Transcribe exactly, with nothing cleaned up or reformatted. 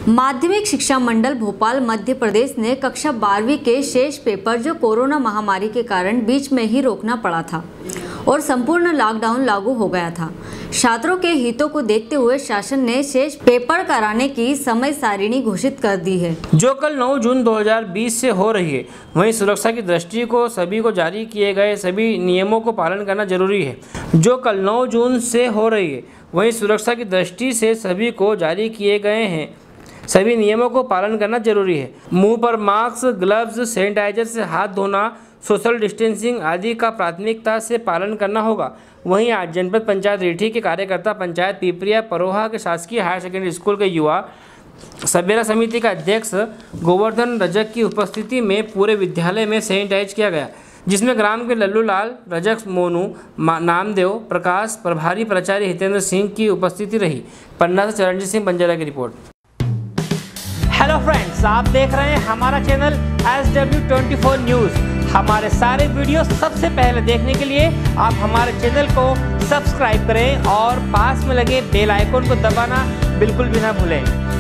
माध्यमिक शिक्षा मंडल भोपाल मध्य प्रदेश ने कक्षा बारहवीं के शेष पेपर जो कोरोना महामारी के कारण बीच में ही रोकना पड़ा था और संपूर्ण लॉकडाउन लागू हो गया था, छात्रों के हितों को देखते हुए शासन ने शेष पेपर कराने की समय सारिणी घोषित कर दी है, जो कल नौ जून दो हज़ार बीस से हो रही है। वहीं सुरक्षा की दृष्टि को सभी को जारी किए गए सभी नियमों को पालन करना जरूरी है। जो कल नौ जून से हो रही है वहीं सुरक्षा की दृष्टि से सभी को जारी किए गए हैं सभी नियमों को पालन करना जरूरी है। मुंह पर मास्क, ग्लव्स, सैनिटाइजर से हाथ धोना, सोशल डिस्टेंसिंग आदि का प्राथमिकता से पालन करना होगा। वहीं आज जनपद पंचायत रीठी के कार्यकर्ता पंचायत पिपरिया परोहा के शासकीय हायर सेकेंडरी स्कूल के युवा सवेरा समिति का अध्यक्ष गोवर्धन रजक की उपस्थिति में पूरे विद्यालय में सैनिटाइज किया गया, जिसमें ग्राम के लल्लू लाल, रजक, मोनू, नामदेव, प्रकाश, प्रभारी प्राचार्य हितेंद्र सिंह की उपस्थिति रही। पन्ना से चरणजीत सिंह बंजारा की रिपोर्ट। हेलो फ्रेंड्स, आप देख रहे हैं हमारा channel S W twenty four news. हमारे सारे वीडियो सबसे पहले देखने के लिए आप हमारे चैनल को सब्सक्राइब करें और पास में लगे बेल आइकन को दबाना बिल्कुल भी ना भूलें।